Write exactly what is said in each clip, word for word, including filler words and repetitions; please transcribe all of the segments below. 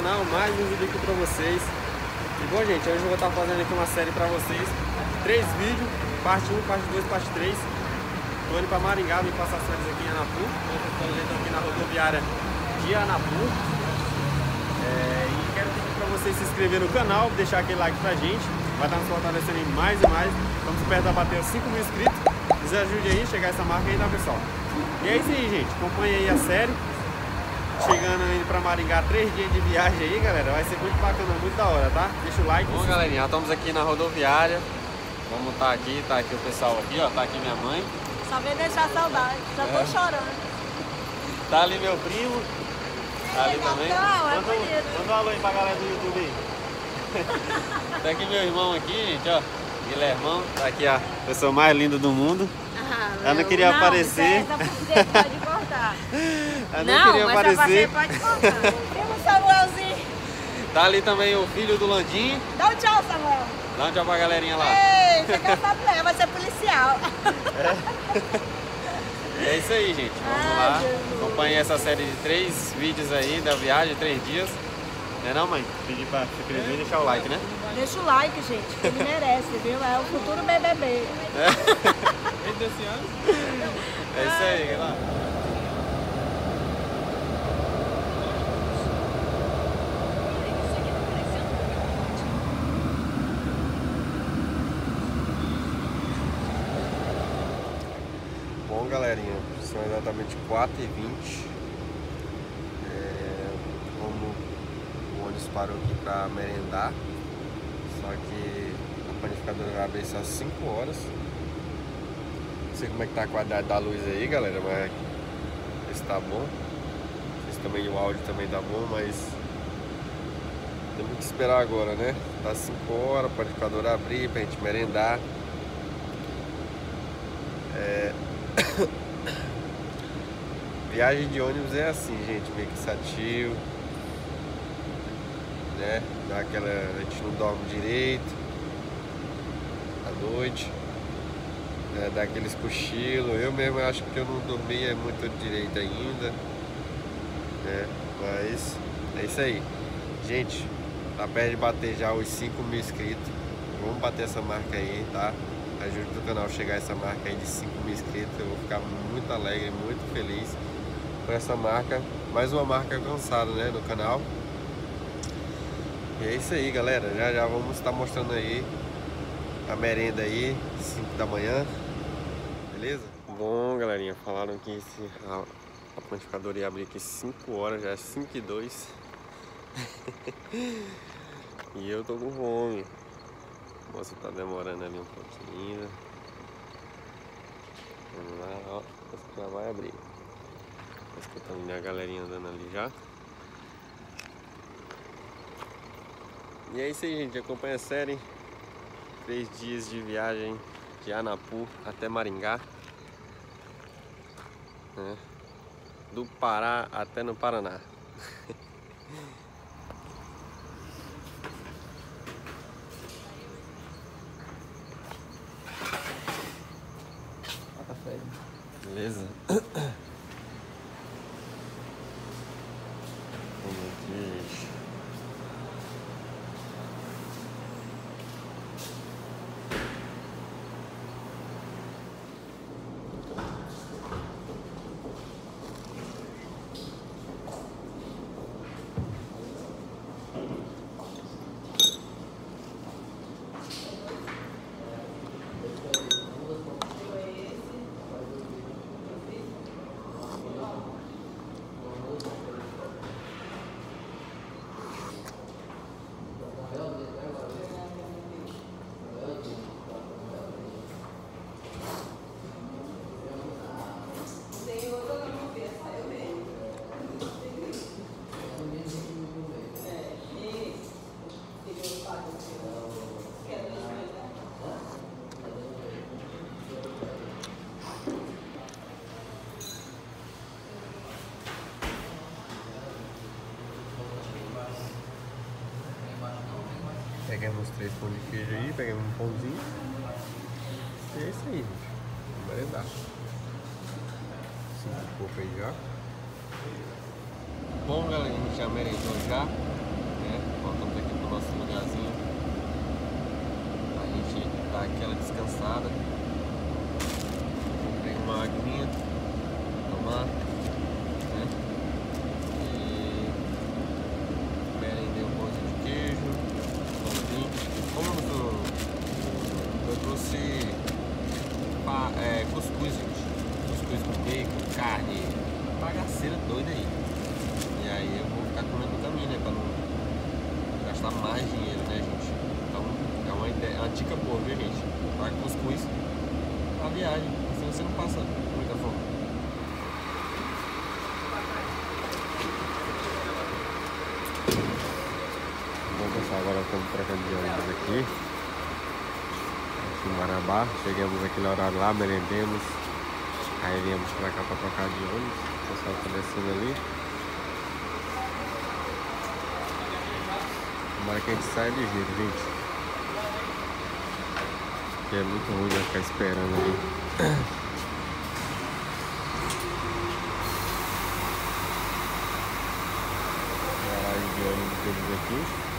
canal, mais um vídeo aqui pra vocês. E bom, gente, hoje eu vou estar fazendo aqui uma série pra vocês, três vídeos, parte um, parte dois, parte três. Tô indo pra Maringá, vim passar as férias aqui em Anapu. Estou aqui na rodoviária de Anapu. É, e quero pedir pra vocês se inscreverem no canal, deixar aquele like pra gente. Vai estar nos fortalecendo mais e mais. Estamos perto de bater os cinco mil inscritos. Nos ajude aí a chegar a essa marca aí, tá, pessoal? E é isso aí, gente. Acompanhe aí a série. Chegando aí pra Maringá, três dias de viagem aí, galera. Vai ser muito bacana, muito da hora, tá? Deixa o like. Bom, galerinha, já estamos aqui na rodoviária. Vamos estar aqui, tá aqui o pessoal aqui, ó. Tá aqui minha mãe. Só veio deixar saudade, já tô é. chorando. Tá ali meu primo. Tá ali também. Não, é manda, bonito. manda um alô aí pra galera do YouTube aí. Tá aqui meu irmão aqui, gente, ó. Guilhermão, tá aqui a pessoa mais linda do mundo. Ah, ela não queria não, aparecer. Essa você pode cortar. Ela não, não queria mas aparecer. Essa pode cortar. Temos o Samuelzinho. Tá ali também o filho do Landim. Dá um tchau, Samuel. Dá um tchau pra galerinha lá. Ei, você quer saber, vai ser policial. É, é isso aí, gente. Vamos Ai, lá. Jesus. Acompanhe essa série de três vídeos aí da viagem, três dias. Não é não, mãe? Pedir pra se inscrever e deixar o like, né? Deixa o like, gente, que ele merece, viu? É o futuro B B B. É. Desse ano? É isso aí, galera. Bom, galerinha, são exatamente quatro e vinte. É, como o ônibus parou aqui para merendar, só que a panificadora vai abrir só às cinco horas. Não sei como é que tá a qualidade da luz aí, galera, mas esse tá bom. Esse também, o áudio também tá bom, mas temos que esperar agora, né? Tá cinco horas, a panificadora abrir pra gente merendar. É... Viagem de ônibus é assim, gente, meio cansativo, né? Dá aquela... a gente não dorme direito à noite, né? Dá aqueles cochilos. Eu mesmo acho que eu não dormia muito direito ainda, né? Mas é isso aí, gente. Tá perto de bater já os cinco mil inscritos. Vamos bater essa marca aí, tá? Ajude o canal a chegar a essa marca aí de cinco mil inscritos. Eu vou ficar muito alegre, muito feliz por essa marca. Mais uma marca alcançada, né, no canal. E é isso aí, galera. Já já vamos estar mostrando aí a merenda aí, cinco da manhã. Beleza? Bom, galerinha, falaram que esse, a, a panificadora ia abrir aqui cinco horas, já é cinco e dois. E eu tô com fome. Nossa, tá demorando ali um pouquinho. Vamos lá, ó. Essa já vai abrir. Tá escutando a galerinha andando ali já. E é isso aí, gente. Acompanha a série. Três dias de viagem de Anapu até Maringá. Né? Do Pará até no Paraná. Beleza? Vamos aqui. Pegamos três pão de queijo aí, pegamos um pãozinho. E é isso aí, gente. Vamos merendar. Cinco pouco aí já. Bom, galera, a gente já merendou já. no nosso lugarzinho pra gente dar aquela descansada. Comprei uma aguinha pra tomar, né? E merendei um pãozinho de queijo, pãozinho. Como eu, eu trouxe pa, é, cuscuz, gente. Cuscuz com bacon, carne, bagaceira doida aí. E aí eu vou ficar comendo no caminho, né? Pra não gastar mais dinheiro, né, gente? Então é uma ideia, é uma dica boa, viu, gente? Paga cuscuz na viagem, assim você não passa muita fome. Bom, pessoal, agora estamos trocando de ônibus aqui em Marabá. Chegamos aqui no horário lá, merendemos. Aí viemos pra cá pra trocar de ônibus. O pessoal tá descendo ali. Tomara que a gente saia ligeiro, gente. Porque é muito ruim vai ficar esperando ali. Garagem de ônibus deles aqui.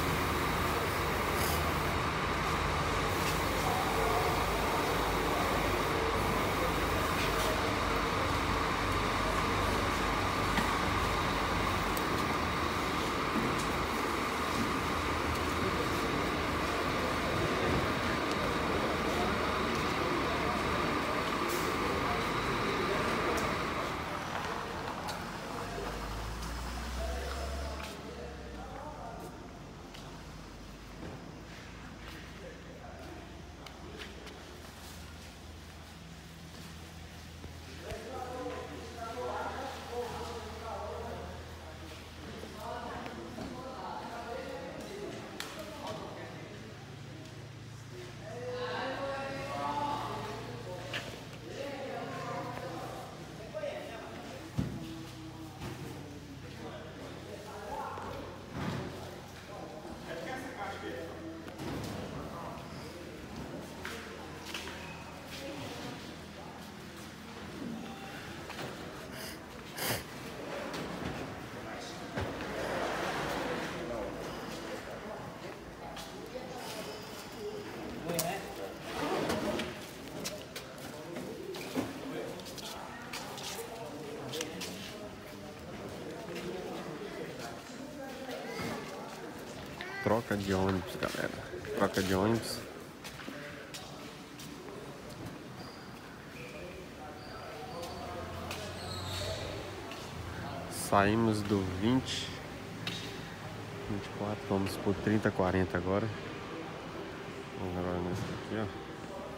Troca de ônibus, galera. Troca de ônibus. Saímos do vinte, vinte e quatro, vamos por trinta, quarenta agora. Vamos agora nesse aqui, ó.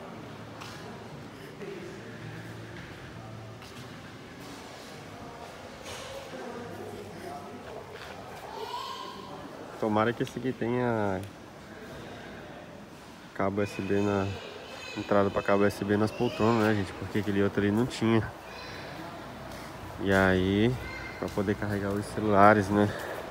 Tomara que esse aqui tenha cabo U S B na entrada para cabo U S B nas poltronas, né, gente? Porque aquele outro ali não tinha. E aí, para poder carregar os celulares, né?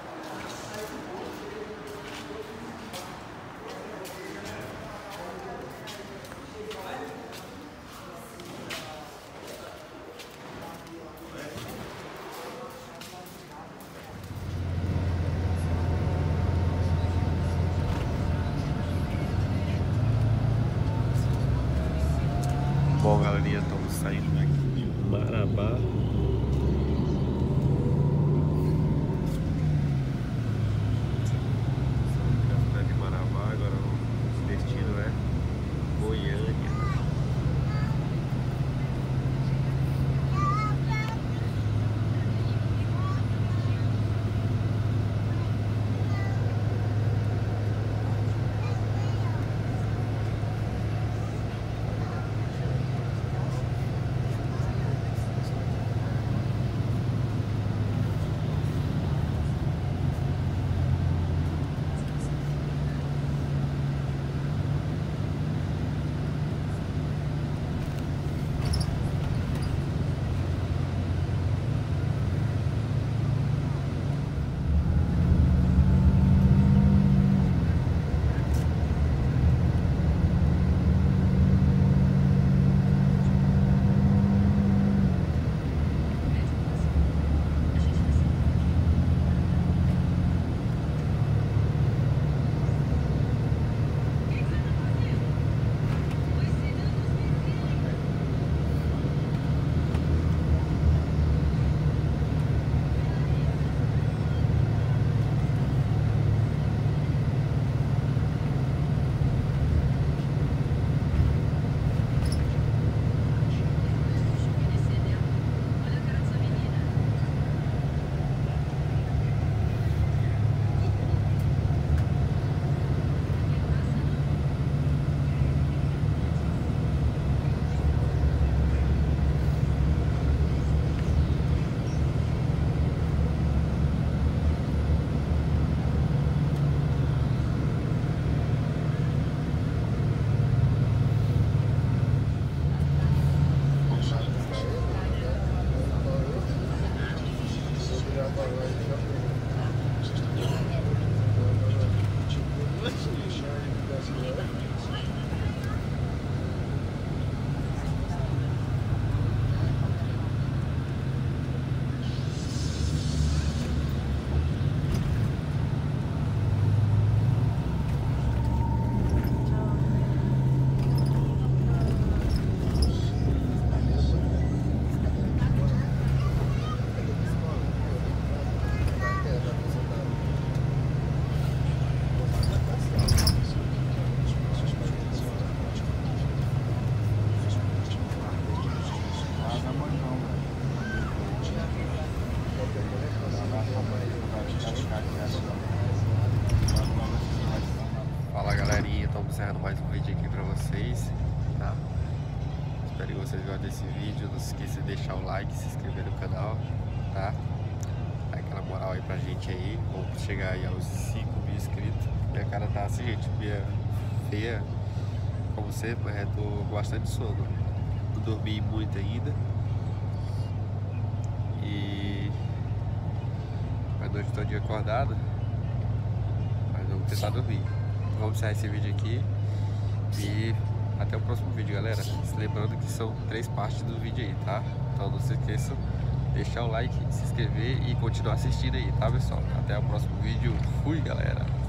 Bom, galerinha, estamos saindo aqui de Marabá. Estamos de Marabá, agora o destino é Goiânia. Fala galerinha, estamos encerrando mais um vídeo aqui pra vocês, tá? Espero que vocês gostem desse vídeo. Não se esqueça de deixar o like, se inscrever no canal, tá? Dá aquela moral aí pra gente aí. Vamos chegar aí aos cinco mil inscritos. Minha cara tá assim, gente, meio feia, como sempre, mas eu tô com bastante sono. Não dormi muito ainda. E a noite todo dia acordado, mas vamos tentar dormir. Vamos encerrar esse vídeo aqui e até o próximo vídeo, galera. Lembrando que são três partes do vídeo aí, tá? Então não se esqueçam de deixar o like, se inscrever e continuar assistindo aí, tá, pessoal? Até o próximo vídeo. Fui, galera!